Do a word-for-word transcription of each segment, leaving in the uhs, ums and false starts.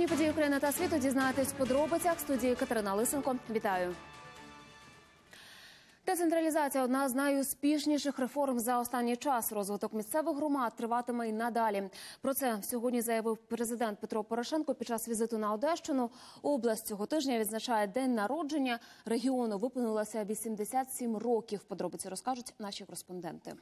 Головні події України та світу дізнаєтесь в подробицях. В студії Катерина Лисенко. Вітаю. Децентралізація – одна з найуспішніших реформ за останній час. Розвиток місцевих громад триватиме й надалі. Про це сьогодні заявив президент Петро Порошенко під час візиту на Одещину. Область цього тижня відзначає день народження. Регіону виповнилося вісімдесят сім років. Подробиці розкажуть наші кореспонденти.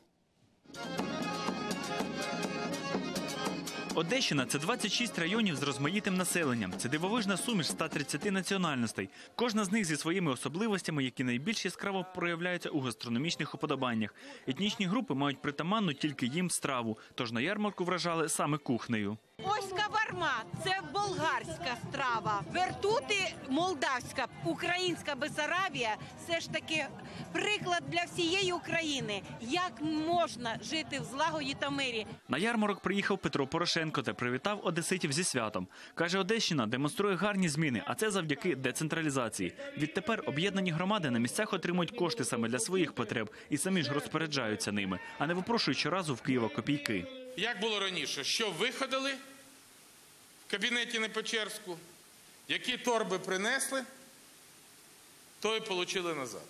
Одещина – це двадцять шість районів з розмаїтим населенням. Це дивовижна суміш ста тридцяти національностей. Кожна з них зі своїми особливостями, які найбільш яскраво проявляються у гастрономічних уподобаннях. Етнічні групи мають притаманну тільки їм страву, тож на ярмарку вражали саме кухнею. Ось каварма – це болгарська страва. Вертути – молдавська, українська Бессарабія – все ж таки приклад для всієї України. Як можна жити в злагоді та мирі? На ярмарок приїхав Петро Порошенко та привітав одеситів зі святом. Каже, Одещина демонструє гарні зміни, а це завдяки децентралізації. Відтепер об'єднані громади на місцях отримують кошти саме для своїх потреб і самі ж розпоряджаються ними, а не випрошують щоразу в Києва копійки. Як було раніше, що виходили в кабінеті на Печерську, які торби принесли, то і отримали назад.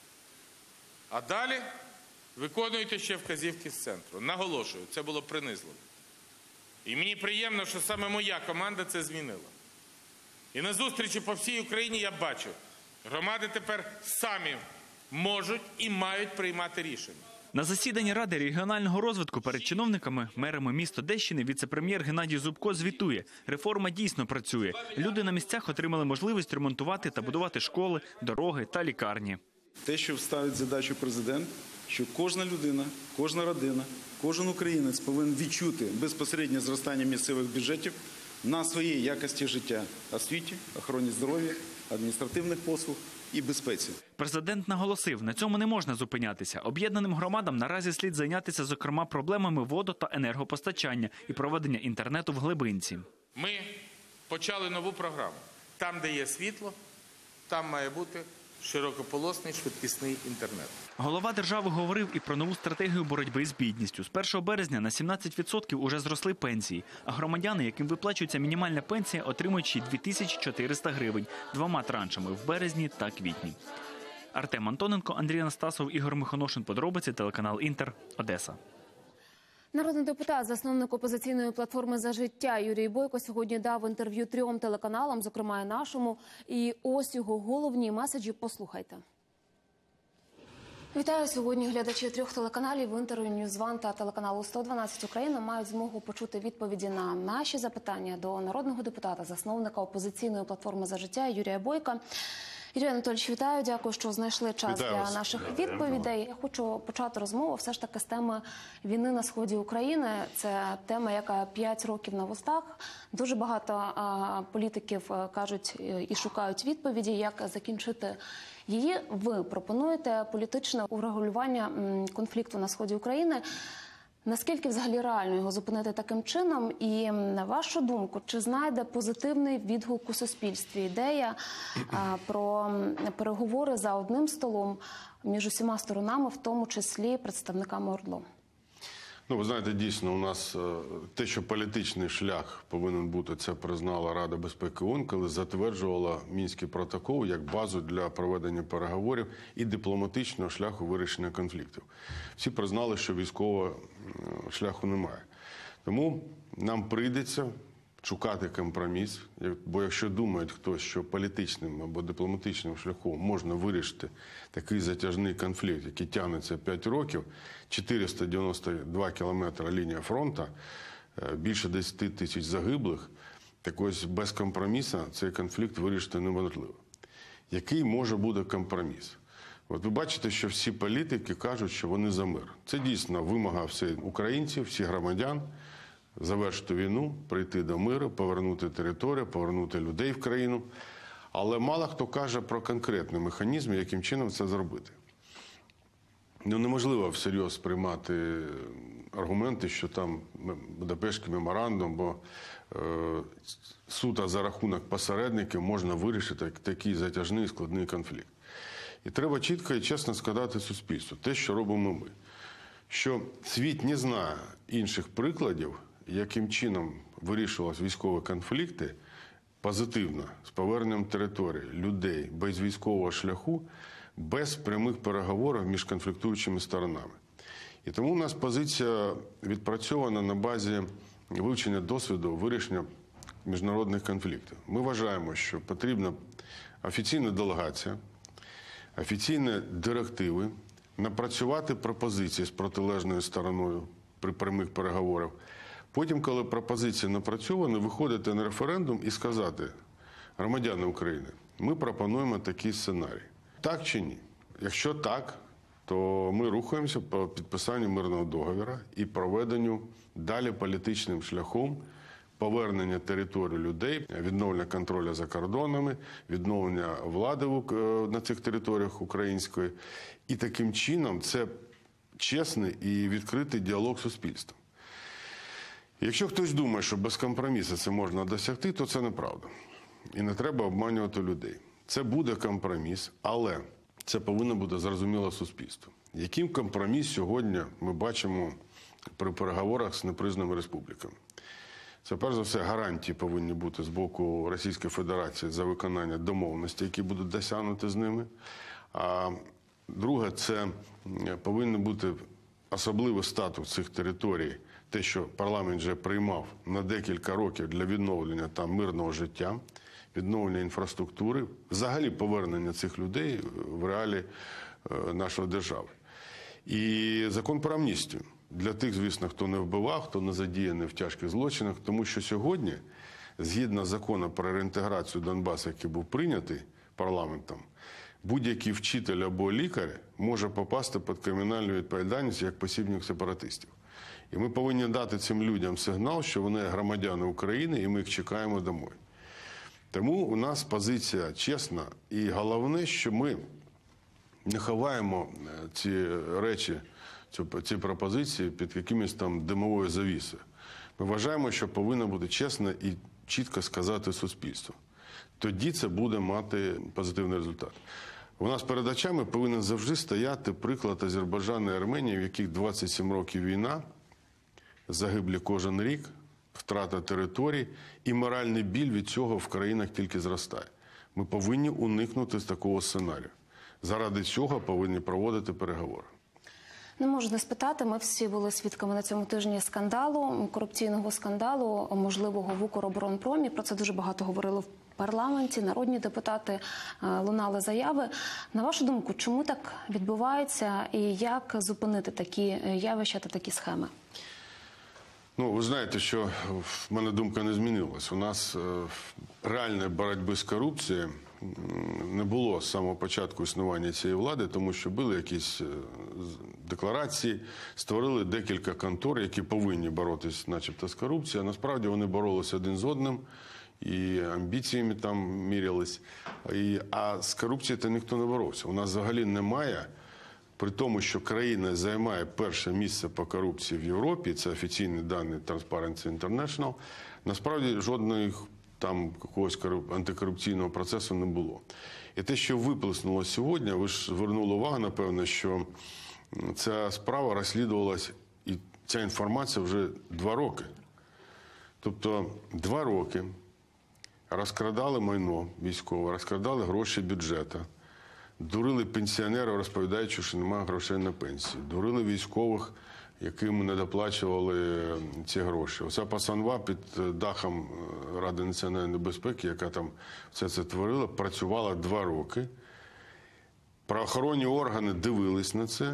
А далі виконуєте ще вказівки з центру. Наголошую, це було принизливо. І мені приємно, що саме моя команда це змінила. І на зустрічі по всій Україні я бачу, громади тепер самі можуть і мають приймати рішення. На засіданні Ради регіонального розвитку перед чиновниками, мерами міст Одещини, віце-прем'єр Геннадій Зубко звітує. Реформа дійсно працює. Люди на місцях отримали можливість ремонтувати та будувати школи, дороги та лікарні. Те, що ставить задачу президент, що кожна людина, кожна родина, кожен українець повинен відчути безпосереднє зростання місцевих бюджетів на своїй якості життя, освіті, охороні здоров'я, адміністративних послуг і безпеці. Президент наголосив, на цьому не можна зупинятися. Об'єднаним громадам наразі слід зайнятися, зокрема, проблемами водо- та енергопостачання і проведення інтернету в глибинці. Ми почали нову програму. Там, де є світло, там має бути широкополосний швидкісний інтернет. Голова держави говорив і про нову стратегію боротьби з бідністю. З першого березня на сімнадцять відсотків уже зросли пенсії, а громадяни, яким виплачується мінімальна пенсія, отримують ще дві тисячі чотириста гривень двома траншами – в березні та квітні. Артем Антоненко, Андрій Анастасов, Ігор Михоношин. Подробиці, телеканал «Інтер», Одеса. Народний депутат, засновник опозиційної платформи «За життя» Юрій Бойко сьогодні дав інтерв'ю трьом телеканалам, зокрема і нашому. І ось його головні меседжі. Послухайте. Вітаю. Сьогодні глядачі трьох телеканалів «Інтер», «Ньюзван» та телеканалу сто дванадцять Україна мають змогу почути відповіді на наші запитання до народного депутата, засновника опозиційної платформи «За життя» Юрія Бойка. Юрій Анатолійович, вітаю. Дякую, що знайшли час Вітаю для вас. наших відповідей. Я хочу почати розмову все ж таки з теми війни на сході України. Це тема, яка п'ять років на вустах. Дуже багато а, політиків а, кажуть і шукають відповіді, як закінчити її. Ви пропонуєте політичне урегулювання м, конфлікту на сході України. Наскільки взагалі реально його зупинити таким чином? І, на вашу думку, чи знайде позитивний відгук у суспільстві ідея а, про переговори за одним столом між усіма сторонами, в тому числі представниками ОРДЛО? Ну, ви знаєте, дійсно, у нас те, що політичний шлях повинен бути, це признала Рада безпеки ООН, коли затверджувала Мінський протокол як базу для проведення переговорів і дипломатичного шляху вирішення конфліктів. Всі признали, що військового шляху немає. Тому нам прийдеться шукати компроміс, бо якщо думають хтось, що політичним або дипломатичним шляхом можна вирішити такий затяжний конфлікт, який тягнеться п'ять років, чотириста дев'яносто два кілометри лінія фронту, більше десять тисяч загиблих, так ось без компромісу цей конфлікт вирішити неможливо. Який може бути компроміс? От ви бачите, що всі політики кажуть, що вони за мир. Це дійсно вимога всіх українців, всіх громадян. Завершити війну, прийти до миру, повернути територію, повернути людей в країну. Але мало хто каже про конкретний механізм, яким чином це зробити. Ну, неможливо всерйоз приймати аргументи, що там Будапештський меморандум, бо е, суто за рахунок посередників можна вирішити такий затяжний і складний конфлікт. І треба чітко і чесно сказати суспільству те, що робимо ми. Що світ не знає інших прикладів, яким чином вирішувалися військові конфлікти позитивно з поверненням території, людей, без військового шляху, без прямих переговорів між конфліктуючими сторонами. І тому у нас позиція відпрацьована на базі вивчення досвіду вирішення міжнародних конфліктів. Ми вважаємо, що потрібна офіційна делегація, офіційні директиви, напрацювати пропозиції з протилежною стороною при прямих переговорах. Потім, коли пропозиції напрацьовані, виходити на референдум і сказати: громадяни України, ми пропонуємо такий сценарій. Так чи ні? Якщо так, то ми рухаємося по підписанню мирного договору і проведенню далі політичним шляхом повернення території людей, відновлення контролю за кордонами, відновлення влади на цих територіях української. І таким чином це чесний і відкритий діалог з суспільством. Якщо хтось думає, що без компромісу це можна досягти, то це неправда. І не треба обманювати людей. Це буде компроміс, але це повинно бути зрозуміло суспільству. Яким компроміс сьогодні ми бачимо при переговорах з непризнаними республіками? Це, перш за все, гарантії повинні бути з боку Російської Федерації за виконання домовленостей, які будуть досягнуті з ними. А друге, це повинен бути особливий статус цих територій, те, що парламент вже приймав на декілька років для відновлення там мирного життя, відновлення інфраструктури, взагалі повернення цих людей в реалії нашої держави. І закон про амністію. Для тих, звісно, хто не вбивав, хто не задіяний в тяжких злочинах, тому що сьогодні, згідно закону про реінтеграцію Донбасу, який був прийнятий парламентом, будь-який вчитель або лікар може попасти під кримінальну відповідальність як посібник сепаратистів. І ми повинні дати цим людям сигнал, що вони громадяни України, і ми їх чекаємо домой. Тому у нас позиція чесна, і головне, що ми не ховаємо ці речі, ці пропозиції під якимось там димовою завісою. Ми вважаємо, що повинно бути чесно і чітко сказати суспільству. Тоді це буде мати позитивний результат. У нас перед очами повинен завжди стояти приклад Азербайджану і Арменії, в яких двадцять сім років війна, загиблі кожен рік, втрата територій і моральний біль від цього в країнах тільки зростає. Ми повинні уникнути з такого сценарію. Заради цього повинні проводити переговори. Не можу не спитати, ми всі були свідками на цьому тижні скандалу, корупційного скандалу, можливого в Укроборонпромі. Про це дуже багато говорили в парламенті, народні депутати, лунали заяви. На вашу думку, чому так відбувається і як зупинити такі явища та такі схеми? Ну, ви знаєте, що в мене думка не змінилась. У нас реальної боротьби з корупцією не було з самого початку існування цієї влади, тому що були якісь декларації, створили декілька контор, які повинні боротися начебто з корупцією, а насправді вони боролися один з одним і амбіціями там мірялись. І, а з корупцією то ніхто не боровся. У нас взагалі немає, при тому, що країна займає перше місце по корупції в Європі, це офіційні дані Transparency International, насправді жодних там якогось антикорупційного процесу не було. І те, що виплеснуло сьогодні, ви ж звернули увагу, напевно, що ця справа розслідувалась, і ця інформація вже два роки. Тобто два роки розкрадали майно військове, розкрадали гроші бюджету, дурили пенсіонерів, розповідаючи, що немає грошей на пенсію, дурили військових, яким не доплачували ці гроші. Оця пасанва під дахом Ради національної безпеки, яка там все це творила, працювала два роки. Правоохоронні органи дивились на це,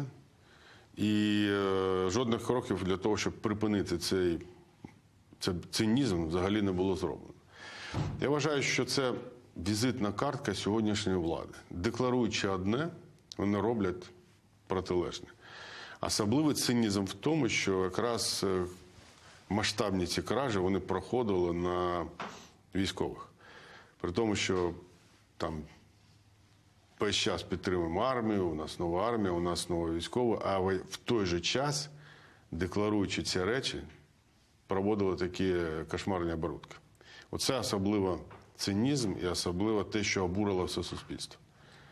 і е, жодних кроків для того, щоб припинити цей, цей цинізм, взагалі не було зроблено. Я вважаю, що це візитна картка сьогоднішньої влади. Декларуючи одне, вони роблять протилежне. Особливий цинізм в тому, що якраз масштабні ці кражі, вони проходили на військових. При тому, що там весь час підтримуємо армію, у нас нова армія, у нас нова військова, а в той же час, декларуючи ці речі, проводили такі кошмарні оборудки. Оце особливо цинізм і особливо те, що обурило все суспільство.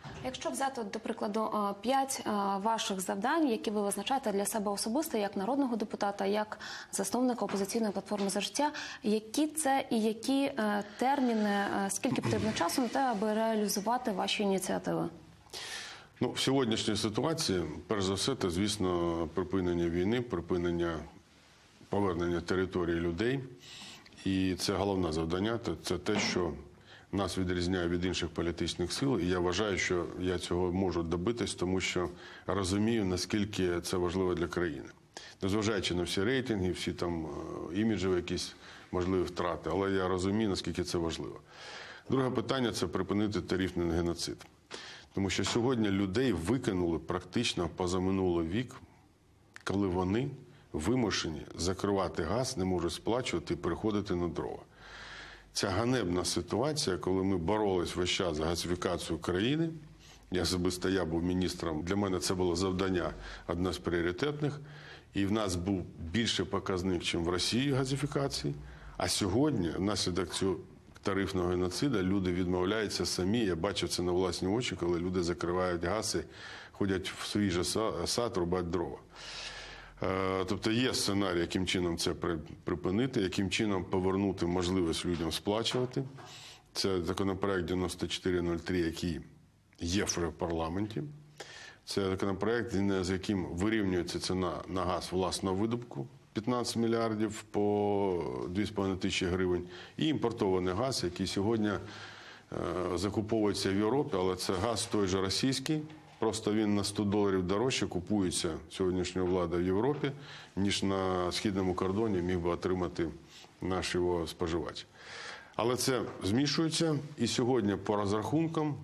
Якщо взяти, до прикладу, п'ять ваших завдань, які ви визначаєте для себе особисто, як народного депутата, як засновника опозиційної платформи «За життя», які це і які терміни, скільки потрібно часу на те, аби реалізувати ваші ініціативи? Ну, в сьогоднішній ситуації, перш за все, це, звісно, припинення війни, припинення повернення території людей. І це головне завдання, це те, що нас відрізняє від інших політичних сил. І я вважаю, що я цього можу добитись, тому що розумію, наскільки це важливо для країни. Незважаючи на всі рейтинги, всі там іміджеві якісь можливі втрати, але я розумію, наскільки це важливо. Друге питання – це припинити тарифний геноцид. Тому що сьогодні людей викинули практично позаминулий вік, коли вони вимушені закривати газ, не можуть сплачувати і переходити на дрова. Ця ганебна ситуація, коли ми боролись весь час за газифікацію країни, я особисто я був міністром, для мене це було завдання одне з пріоритетних, і в нас був більше показник, ніж в Росії газифікації, а сьогодні, внаслідок цього тарифного геноциду, люди відмовляються самі, я бачив це на власні очі, коли люди закривають газ і ходять в свій сад, рубати дрова. Тобто є сценарій, яким чином це припинити, яким чином повернути можливість людям сплачувати. Це законопроект дев'яносто чотири нуль три, який є в парламенті. Це законопроект, з яким вирівнюється ціна на газ власного видобутку, п'ятнадцять мільярдів по дві з половиною тисячі гривень, і імпортований газ, який сьогодні закуповується в Європі, але це газ той же російський. Просто він на сто доларів дорожче купується сьогоднішньою владою в Європі, ніж на східному кордоні міг би отримати наш його споживач. Але це змішується, і сьогодні по розрахункам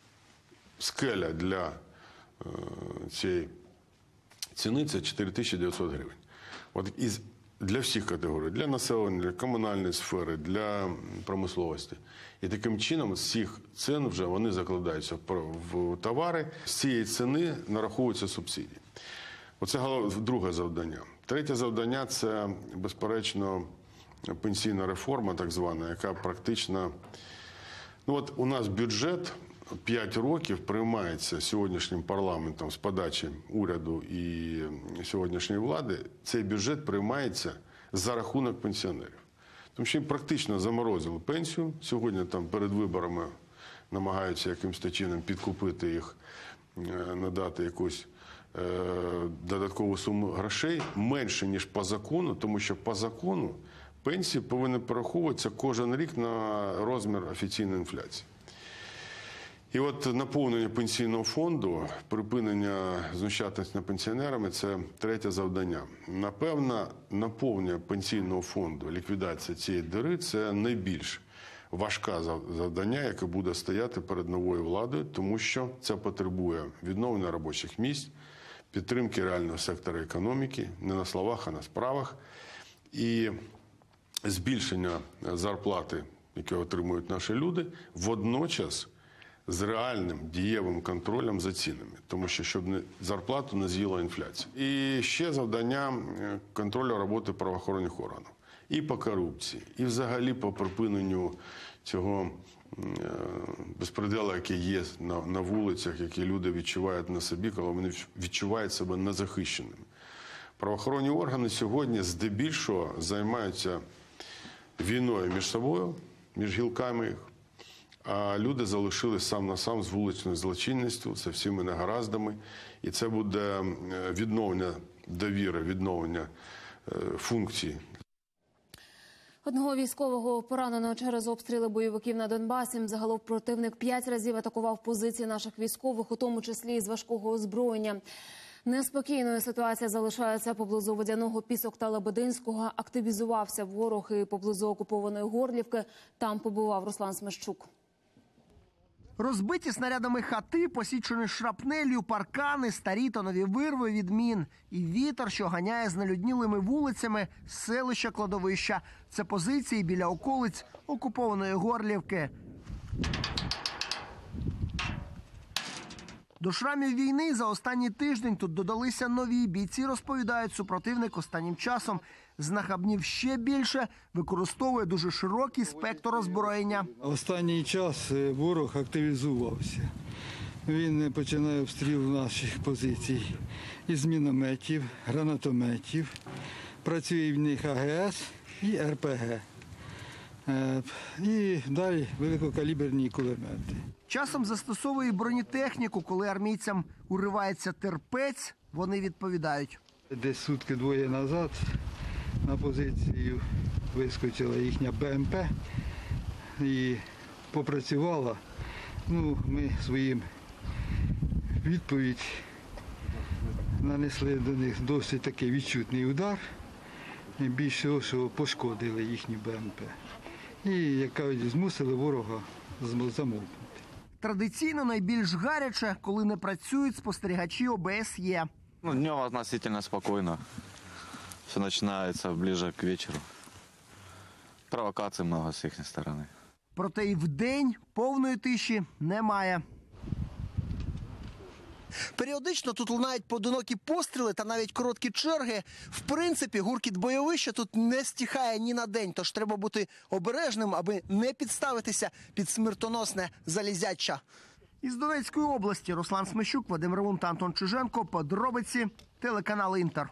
скеля для е, цієї ціни – це чотири тисячі дев'ятсот гривень. От із, для всіх категорій, для населення, для комунальної сфери, для промисловості. І таким чином з цих цін вже вони закладаються в товари. З цієї ціни нараховуються субсидії. Оце друге завдання. Третє завдання – це, безперечно, пенсійна реформа, так звана, яка практично... Ну от у нас бюджет п'ять років приймається сьогоднішнім парламентом з подачі уряду і сьогоднішньої влади. Цей бюджет приймається за рахунок пенсіонерів. Тому що їм практично заморозили пенсію. Сьогодні там перед виборами намагаються якимось чином підкупити їх, надати якусь е, додаткову суму грошей, менше, ніж по закону, тому що по закону пенсії повинні перераховуватися кожен рік на розмір офіційної інфляції. І от наповнення пенсійного фонду, припинення знущатися над пенсіонерами – це третє завдання. Напевно, наповнення пенсійного фонду, ліквідація цієї діри – це найбільш важке завдання, яке буде стояти перед новою владою, тому що це потребує відновлення робочих місць, підтримки реального сектора економіки, не на словах, а на справах, і збільшення зарплати, які отримують наші люди, водночас з реальним дієвим контролем за цінами, тому що щоб не, зарплату не з'їла інфляція. І ще завдання контролю роботи правоохоронних органів. І по корупції, і взагалі по припиненню цього е, безпреділу, який є на, на вулицях, які люди відчувають на собі, коли вони відчувають себе незахищеними. Правоохоронні органи сьогодні здебільшого займаються війною між собою, між гілками їх, а люди залишились сам на сам з вуличною злочинністю, це всіми негараздами. І це буде відновлення довіри, відновлення функцій. Одного військового пораненого через обстріли бойовиків на Донбасі. Загалом противник п'ять разів атакував позиції наших військових, у тому числі із важкого озброєння. Неспокійною ситуація залишається поблизу Водяного, Пісок та Лебединського. Активізувався ворог і поблизу окупованої Горлівки. Там побував Руслан Смещук. Розбиті снарядами хати, посічені шрапнелью, паркани, старі та нові вирви від мін. І вітер, що ганяє знелюднілими вулицями селища Кладовища. Це позиції біля околиць окупованої Горлівки. До шрамів війни за останній тиждень тут додалися нові. Бійці розповідають, супротивник останнім часом знахабнів ще більше, використовує дуже широкий спектр озброєння. Останній час ворог активізувався. Він починає обстріл наших позицій із мінометів, гранатометів. Працює в них А Г С і Р П Г. І далі великокаліберні кулемети. Часом застосовує бронетехніку, коли армійцям уривається терпець, вони відповідають. Десь сутки-двоє назад на позицію вискочила їхня Б М П і попрацювала. Ну, ми своїм відповідь нанесли до них досить такий відчутний удар. І більше того, що пошкодили їхні Б М П. І, як кажуть, змусили ворога замовкнути. Традиційно найбільш гаряче, коли не працюють спостерігачі О Б С Є. Ну, днем относительно спокойно. Все начинается ближе к вечеру. Провокаций много с их стороны. Проте і вдень повної тиші немає. Періодично тут лунають поодинокі постріли та навіть короткі черги. В принципі, гуркіт бойовища тут не стихає ні на день, тож треба бути обережним, аби не підставитися під смертоносне залізяча. Із Донецької області Руслан Смещук, Вадим Ревун та Антон Чиженко. Подробиці, телеканал Інтер.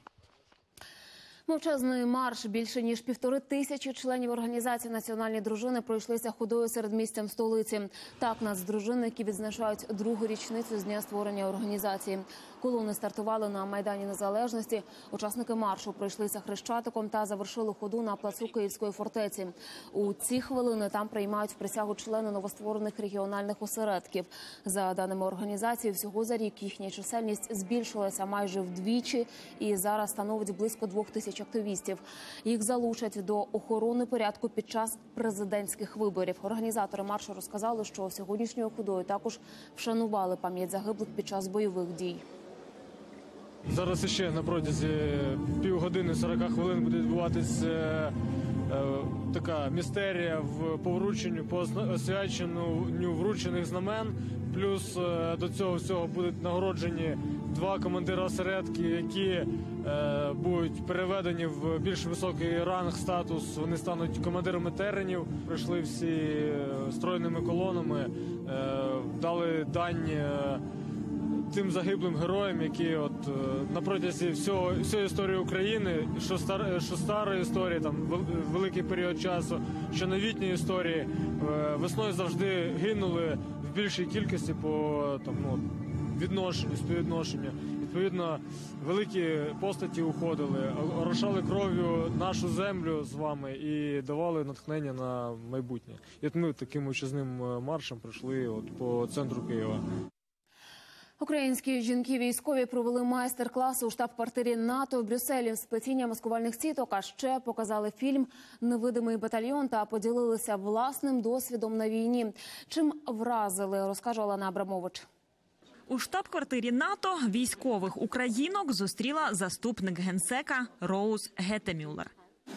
Мовчазний марш. Більше ніж півтори тисячі членів організації «Національні дружини» пройшлися ходою серед містям столиці. Так, нацдружинники відзначають другу річницю з дня створення організації. Колони стартували на Майдані Незалежності. Учасники маршу пройшлися Хрещатиком та завершили ходу на плацу Київської фортеці. У ці хвилини там приймають присягу члени новостворених регіональних осередків. За даними організації, всього за рік їхня чисельність збільшилася майже вдвічі і зараз становить близько двох тисяч активістів. Їх залучать до охорони порядку під час президентських виборів. Організатори маршу розказали, що сьогоднішньою ходою також вшанували пам'ять загиблих під час бойових дій. Зараз ще на протязі півгодини, сорок хвилин буде відбуватися е, е, така містерія в по врученню, по освяченню вручених знамен. Плюс е, до цього всього будуть нагороджені два командира осередків, які е, будуть переведені в більш високий ранг, статус. Вони стануть командирами теренів. Прийшли всі стройними колонами, е, дали дань е, тим загиблим героям, які от на протязі всього всієї історії України, що стар, що старої історії, там великий період часу, що новітньої історії, весною завжди гинули в більшій кількості по там ну, відношенню, співвідношенню. Відповідно, великі постаті уходили, орошали кров'ю нашу землю з вами і давали натхнення на майбутнє. І от ми таким мовчазним маршем пройшли от по центру Києва. Українські жінки-військові провели майстер-клас у штаб-квартирі НАТО в Брюсселі з плетіння маскувальних сіток, а ще показали фільм «Невидимий батальйон» та поділилися власним досвідом на війні. Чим вразили, розкаже Олена Абрамович. У штаб-квартирі НАТО військових українок зустріла заступник генсека Роуз Гетемюллер.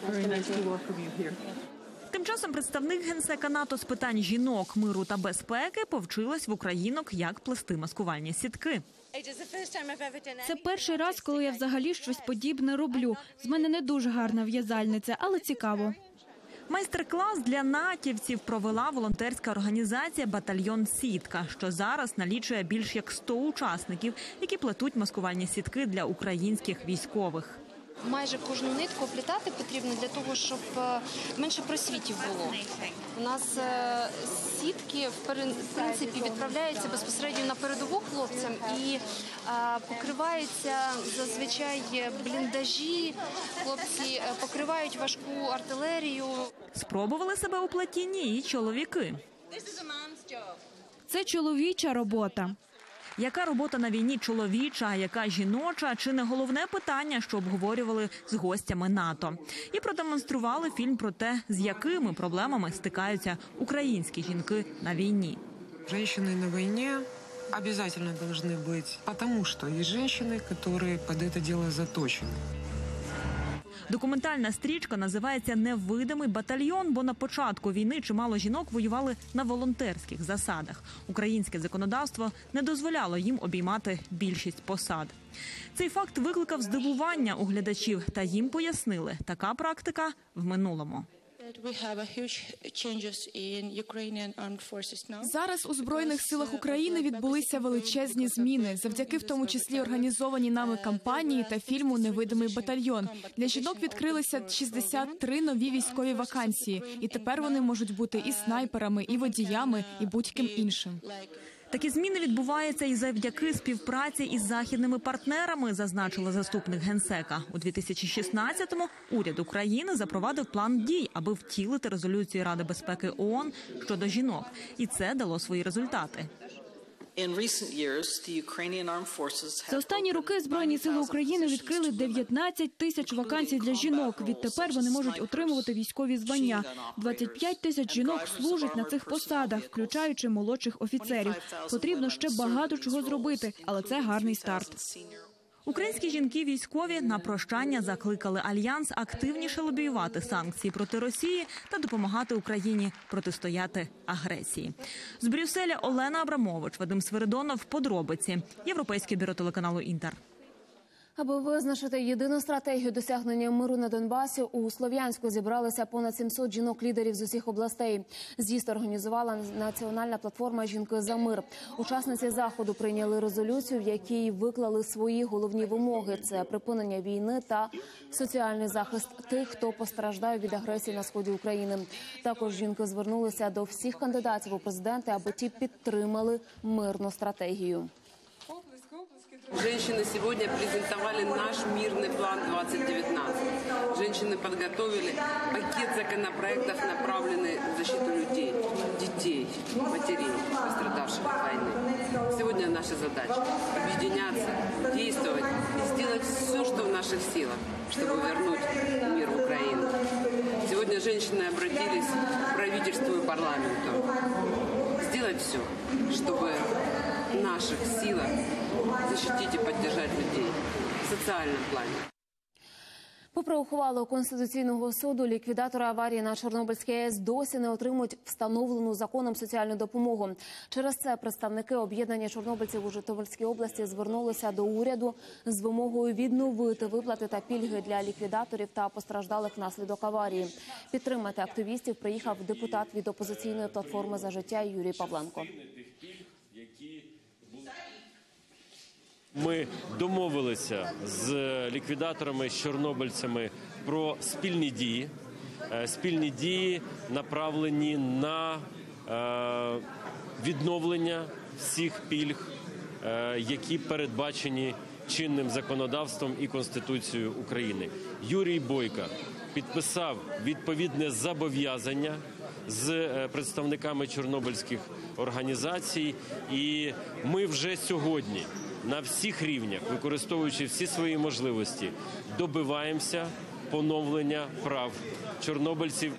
Тим часом представник генсека НАТО з питань жінок, миру та безпеки повчилась в українок, як плести маскувальні сітки. Це перший раз, коли я взагалі щось подібне роблю. З мене не дуже гарна в'язальниця, але цікаво. Майстер-клас для натівців провела волонтерська організація «Батальйон Сітка», що зараз налічує більш як сто учасників, які плетуть маскувальні сітки для українських військових. Майже кожну нитку оплітати потрібно для того, щоб менше просвітів було. У нас сітки, в принципі, відправляються безпосередньо на передову хлопцям і покриваються зазвичай бліндажі, хлопці покривають важку артилерію. Спробували себе у плетінні і чоловіки. Це чоловіча робота. Яка робота на війні чоловіча, а яка жіноча – чи не головне питання, що обговорювали з гостями НАТО. І продемонстрували фільм про те, з якими проблемами стикаються українські жінки на війні. Женщины на войне обязательно должны быть, потому что есть женщины, которые под это дело заточены. Документальна стрічка називається «Невидимий батальйон», бо на початку війни чимало жінок воювали на волонтерських засадах. Українське законодавство не дозволяло їм обіймати більшість посад. Цей факт викликав здивування у глядачів, та їм пояснили – така практика в минулому. Зараз у Збройних силах України відбулися величезні зміни, завдяки в тому числі організованій нами кампанії та фільму «Невидимий батальйон». Для жінок відкрилися шістдесят три нові військові вакансії, і тепер вони можуть бути і снайперами, і водіями, і будь-ким іншим. Такі зміни відбуваються і завдяки співпраці із західними партнерами, зазначила заступник генсека. У дві тисячі шістнадцятому уряд України запровадив план дій, аби втілити резолюцію Ради безпеки ООН щодо жінок. І це дало свої результати. За останні роки Збройні сили України відкрили дев'ятнадцять тисяч вакансій для жінок. Відтепер вони можуть отримувати військові звання. двадцять п'ять тисяч жінок служать на цих посадах, включаючи молодших офіцерів. Потрібно ще багато чого зробити, але це гарний старт. Українські жінки-військові на прощання закликали Альянс активніше лобіювати санкції проти Росії та допомагати Україні протистояти агресії. З Брюсселя Олена Абрамович, Вадим Свиридонов, подробиці. Європейське бюро телеканалу «Інтер». Аби визначити єдину стратегію досягнення миру на Донбасі, у Слов'янську зібралися понад сімсот жінок-лідерів з усіх областей. З'їзд організувала національна платформа «Жінки за мир». Учасниці заходу прийняли резолюцію, в якій виклали свої головні вимоги – це припинення війни та соціальний захист тих, хто постраждає від агресії на сході України. Також жінки звернулися до всіх кандидатів у президенти, аби ті підтримали мирну стратегію. Женщины сегодня презентовали наш мирный план двадцать девятнадцать. Женщины подготовили пакет законопроектов, направленный в защиту людей, детей, матерей, пострадавших от войны. Сегодня наша задача – объединяться, действовать и сделать все, что в наших силах, чтобы вернуть мир в Украину. Сегодня женщины обратились к правительству и парламенту. Сделать все, чтобы в наших силах защитить и поддержать людей в социальном плане. Попри ухвалу Конституційного суду, ліквідатори аварії на Чорнобильській АЕС досі не отримують встановлену законом соціальну допомогу. Через це представники об'єднання чорнобильців у Житомирській області звернулися до уряду з вимогою відновити виплати та пільги для ліквідаторів та постраждалих внаслідок аварії. Підтримати активістів приїхав депутат від опозиційної платформи «За життя» Юрій Павленко. Ми домовилися з ліквідаторами, з чорнобильцями про спільні дії. Спільні дії направлені на відновлення всіх пільг, які передбачені чинним законодавством і Конституцією України. Юрій Бойко підписав відповідне зобов'язання з представниками чорнобильських організацій, і ми вже сьогодні на всіх рівнях, використовуючи всі свої можливості, добиваємося поновлення прав чорнобильців.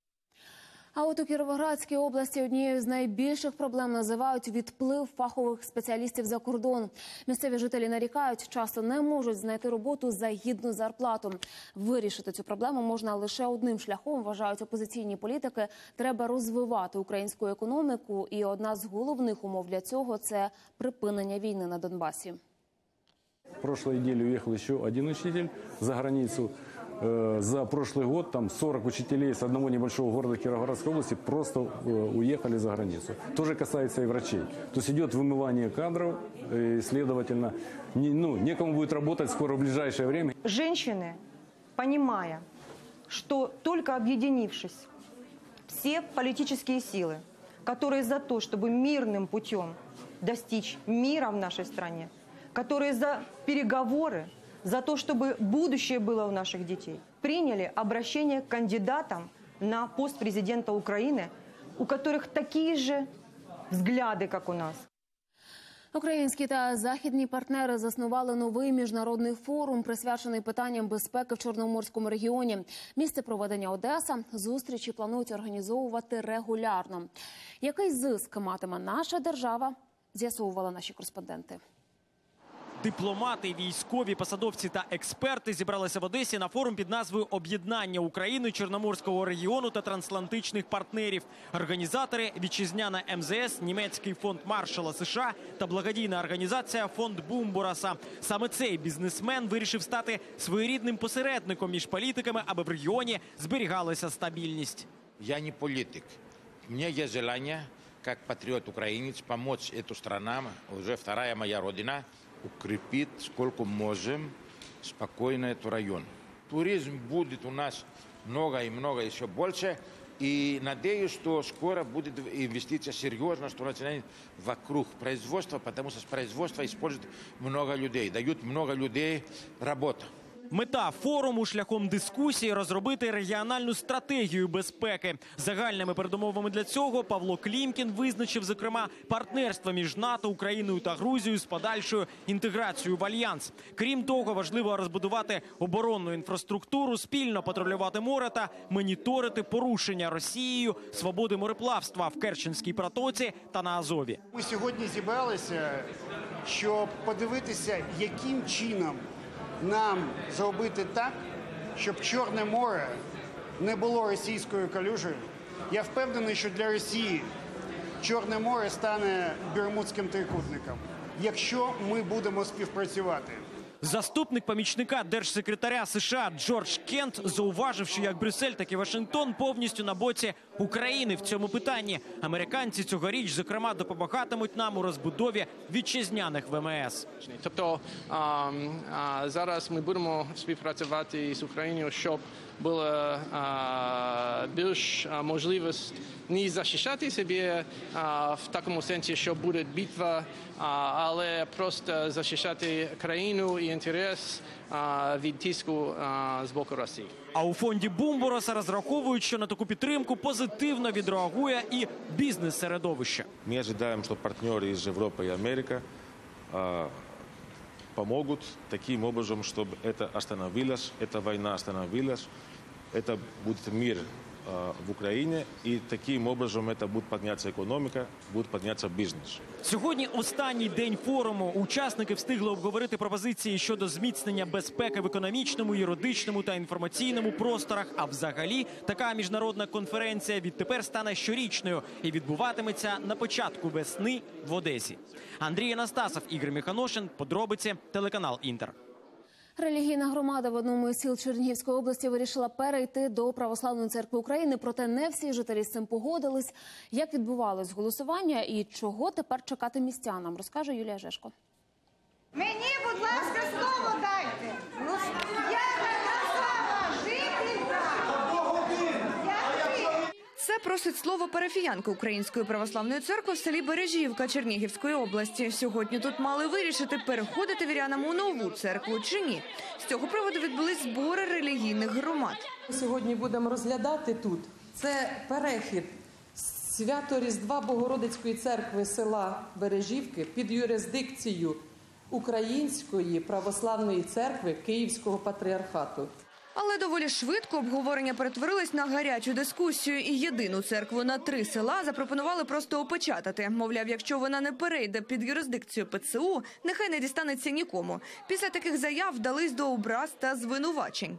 А от у Кіровоградській області однією з найбільших проблем називають відплив фахових спеціалістів за кордон. Місцеві жителі нарікають, часто не можуть знайти роботу за гідну зарплату. Вирішити цю проблему можна лише одним шляхом, вважають опозиційні політики. Треба розвивати українську економіку, і одна з головних умов для цього – це припинення війни на Донбасі. В прошлой неделе уехал еще один учитель за границу. За прошлый год там сорок учителей с одного небольшого города Кировоградской области просто уехали за границу. То же касается и врачей. То есть идет вымывание кадров, и, следовательно, не, ну, некому будет работать скоро в ближайшее время. Женщины, понимая, что только объединившись, все политические силы, которые за то, чтобы мирным путем достичь мира в нашей стране, которые за переговоры, за то, чтобы будущее было у наших детей, приняли обращение к кандидатам на пост президента Украины, у которых такие же взгляды, как у нас. Українські та західні партнери заснували новий міжнародний форум, присвячений питанням безпеки в Чорноморському регіоні. Місце проведення – Одеса. Зустрічі планують організовувати регулярно. Який зиск матиме наша держава, з'ясовували наші кореспонденти. Дипломати, військові, посадовці та експерти зібралися в Одесі на форум під назвою «Об'єднання України, Чорноморського регіону та трансатлантичних партнерів». Організатори – вітчизняна ем зе ес, німецький фонд Маршалла США та благодійна організація «Фонд Бумбураса». Саме цей бізнесмен вирішив стати своєрідним посередником між політиками, аби в регіоні зберігалася стабільність. Я не политик. У меня есть желание, как патриот-украинец, помочь эту страну, уже вторая моя родина, укрепить, сколько можем, спокойно этот район. Туризм будет у нас много и много, еще больше. И надеюсь, что скоро будет инвестиция серьезно, что начинает вокруг производства, потому что с производства используют много людей, дают много людей работу. Мета форуму шляхом дискусії – розробити регіональну стратегію безпеки. Загальними передумовами для цього Павло Клімкін визначив, зокрема, партнерство між НАТО, Україною та Грузією з подальшою інтеграцією в альянс. Крім того, важливо розбудувати оборонну інфраструктуру, спільно патрулювати море та моніторити порушення Росією свободи мореплавства в Керченській протоці та на Азові. Ми сьогодні зібралися, щоб подивитися, яким чином нам зробити так, щоб Чорне море не було російською калюжею. Я впевнений, що для Росії Чорне море стане Бермудським трикутником, якщо ми будемо співпрацювати. Заступник помічника держсекретаря США Джордж Кент зауважив, що як Брюссель, так і Вашингтон повністю на боці України в цьому питанні. Американці цьогоріч, зокрема, допомагатимуть нам у розбудові вітчизняних ве ем ес. Тобто а, а, зараз ми будемо співпрацювати з Україною, щоб була а, більш можливість не захищати себе а, в такому сенсі, що буде битва, а, але просто захищати країну і інтерес а, від тиску а, з боку Росії. А у фонді Бумбураса розраховують, що на таку підтримку позитивно відреагує і бізнес-середовище. Ми очікуємо, що партнери з Європи і Америки а, помогут таким образом, щоб це остановилось, ця війна остановилась, це буде мир в Україні, і таким образом це буде піднятися економіка, буде піднятися бізнес. Сьогодні останній день форуму. Учасники встигли обговорити пропозиції щодо зміцнення безпеки в економічному, юридичному та інформаційному просторах. А взагалі, така міжнародна конференція відтепер стане щорічною і відбуватиметься на початку весни в Одесі. Андрій Анастасов, Ігор Міханошин, подробиці, телеканал «Інтер». Релігійна громада в одному із сіл Чернігівської області вирішила перейти до Православної церкви України, проте не всі жителі з цим погодились. Як відбувалось голосування і чого тепер чекати містянам, розкаже Юлія Жешко. Мені, будь ласка, слово дайте. Я Мирослава, жителька. Це просить слово парафіянка Української православної церкви в селі Бережівка Чернігівської області. Сьогодні тут мали вирішити, переходити вірянам у нову церкву чи ні. З цього приводу відбулись збори релігійних громад. Сьогодні будемо розглядати тут. Це перехід Свято-Різдва Богородицької церкви села Бережівки під юрисдикцію Української православної церкви Київського патріархату. Але доволі швидко обговорення перетворилось на гарячу дискусію, і єдину церкву на три села запропонували просто опечатати. Мовляв, якщо вона не перейде під юрисдикцію пе це у, нехай не дістанеться нікому. Після таких заяв вдались до образ та звинувачень.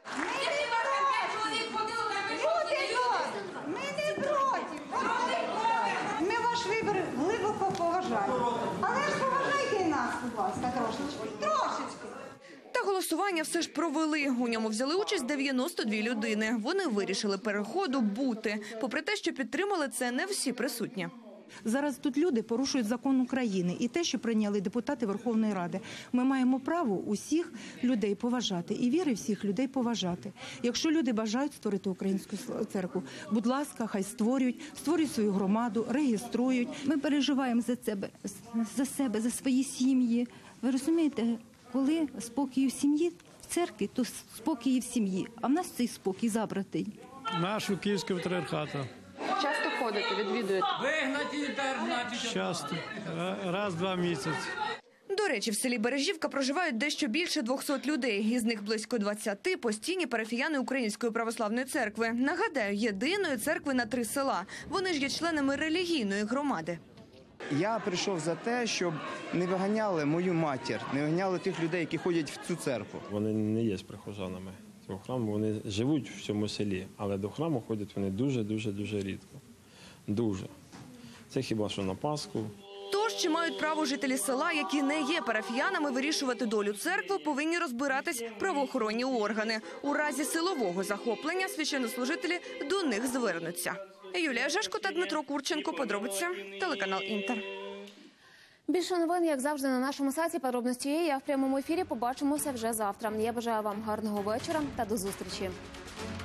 Ми не проти. Ми ваш вибір глибоко поважаємо. Але ж поважайте і нас, будь ласка, трошечки. Трошечки. Та голосування все ж провели. У ньому взяли участь дев'яносто дві людини. Вони вирішили переходу бути. Попри те, що підтримали це не всі присутні. Зараз тут люди порушують закон України і те, що прийняли депутати Верховної Ради. Ми маємо право усіх людей поважати і віри всіх людей поважати. Якщо люди бажають створити українську церкву, будь ласка, хай створюють, створюють свою громаду, реєструють. Ми переживаємо за себе, за себе, за свої сім'ї. Ви розумієте, коли спокій в сім'ї, в церкві, то спокій в сім'ї. А в нас цей спокій забратий. Нашу Київську патріархату. Часто ходите, відвідуєте? Часто. Раз-два місяці. До речі, в селі Бережівка проживають дещо більше двохсот людей. Із них близько двадцяти – постійні парафіяни Української православної церкви. Нагадаю, єдиної церкви на три села. Вони ж є членами релігійної громади. Я прийшов за те, щоб не виганяли мою матір, не виганяли тих людей, які ходять в цю церкву. Вони не є прихожанами цього храму, вони живуть в цьому селі, але до храму ходять вони дуже-дуже-дуже рідко. Дуже. Це хіба що на Пасху. Тож, чи мають право жителі села, які не є парафіянами, вирішувати долю церкви, повинні розбиратись правоохоронні органи. У разі силового захоплення священнослужителі до них звернуться. Юлія Жешко та Дмитро Курченко. Подробиці. Телеканал Інтер. Більше новин, як завжди, на нашому сайті. Подробності є. Я в прямому ефірі. Побачимося вже завтра. Я бажаю вам гарного вечора та до зустрічі.